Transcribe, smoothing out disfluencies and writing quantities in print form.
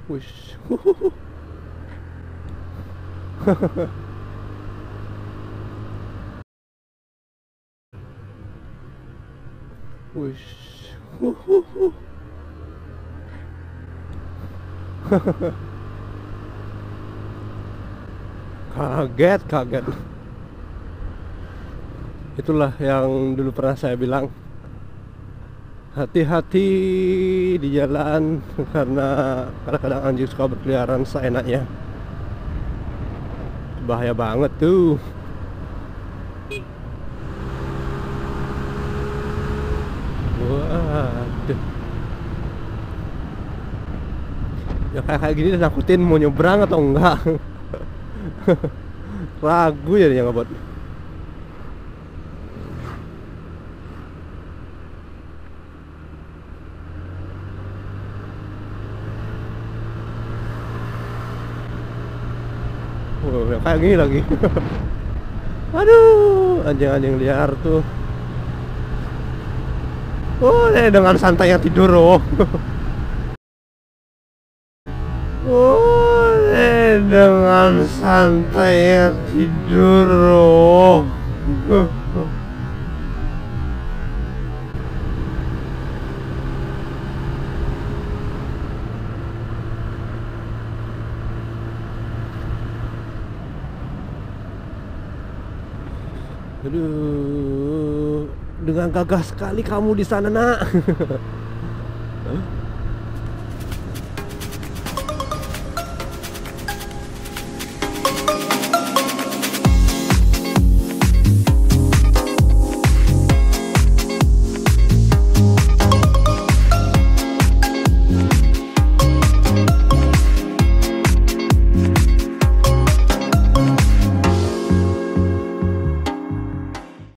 Wish. Wish. Kaget. Itulah yang dulu pernah saya bilang, hati-hati di jalan karena kadang-kadang anjing suka berkeliaran seenaknya. Bahaya banget tuh. Waduh. Ya kayak gini nakutin mau nyebrang atau enggak. Ragu ya dia ngebot. Ya kayak gini lagi. Aduh, anjing-anjing liar tuh. Oh, dengan santainya tidur, oh. Oh, dengan santainya tidur, oh. Aduh, dengan gagah sekali kamu di sana, nak.